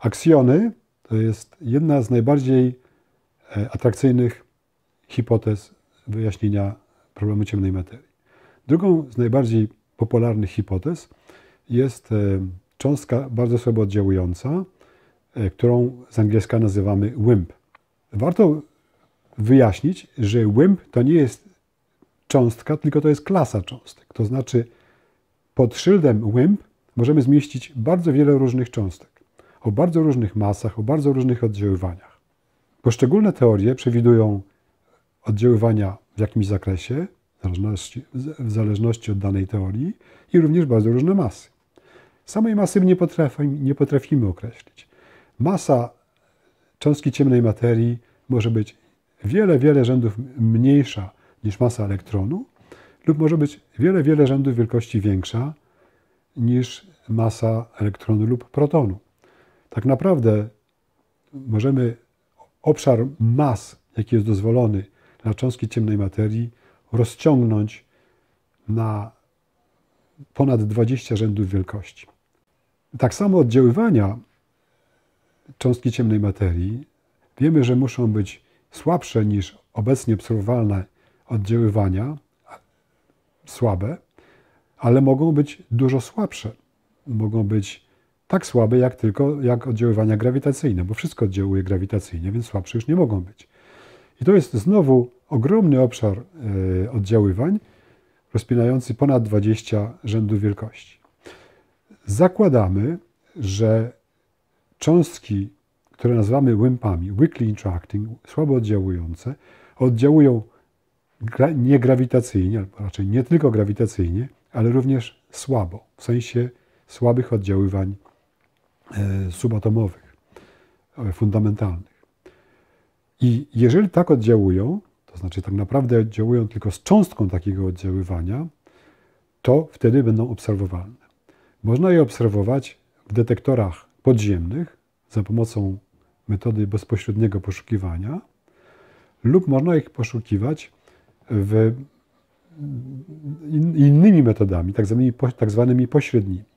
Aksjony to jest jedna z najbardziej atrakcyjnych hipotez wyjaśnienia problemu ciemnej materii. Drugą z najbardziej popularnych hipotez jest cząstka bardzo słabo oddziałująca, którą z angielska nazywamy WIMP. Warto wyjaśnić, że WIMP to nie jest cząstka, tylko to jest klasa cząstek. To znaczy pod szyldem WIMP możemy zmieścić bardzo wiele różnych cząstek o bardzo różnych masach, o bardzo różnych oddziaływaniach. Poszczególne teorie przewidują oddziaływania w jakimś zakresie, w zależności od danej teorii i również bardzo różne masy. Samej masy nie potrafimy określić. Masa cząstki ciemnej materii może być wiele rzędów mniejsza niż masa elektronu lub może być wiele rzędów wielkości większa niż masa elektronu lub protonu. Tak naprawdę możemy obszar mas, jaki jest dozwolony dla cząstki ciemnej materii, rozciągnąć na ponad 20 rzędów wielkości. Tak samo oddziaływania cząstki ciemnej materii wiemy, że muszą być słabsze niż obecnie obserwowalne oddziaływania, słabe, ale mogą być dużo słabsze. Mogą być tak słabe jak oddziaływania grawitacyjne, bo wszystko oddziałuje grawitacyjnie, więc słabsze już nie mogą być. I to jest znowu ogromny obszar oddziaływań, rozpinający ponad 20 rzędów wielkości. Zakładamy, że cząstki, które nazywamy WIMP-ami, weakly interacting, słabo oddziałujące, oddziałują nie grawitacyjnie, albo raczej nie tylko grawitacyjnie, ale również słabo, w sensie słabych oddziaływań subatomowych, fundamentalnych. I jeżeli tak oddziałują, to znaczy tak naprawdę oddziałują tylko z cząstką takiego oddziaływania, to wtedy będą obserwowalne. Można je obserwować w detektorach podziemnych za pomocą metody bezpośredniego poszukiwania lub można ich poszukiwać innymi metodami, tak zwanymi pośrednimi.